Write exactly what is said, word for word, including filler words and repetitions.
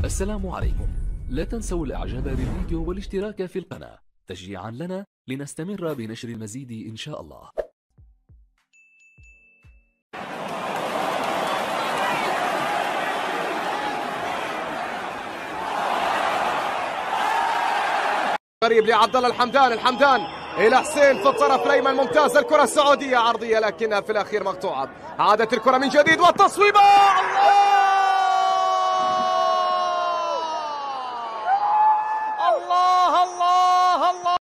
السلام عليكم. لا تنسوا الاعجاب بالفيديو والاشتراك في القناة تشجيعا لنا لنستمر بنشر المزيد ان شاء الله. قريب لعبد الله الحمدان، الحمدان الى حسين في الطرف الايمن، ممتاز الكرة السعودية عرضية لكنها في الاخير مقطوعة. عادت الكرة من جديد والتصويبة، الله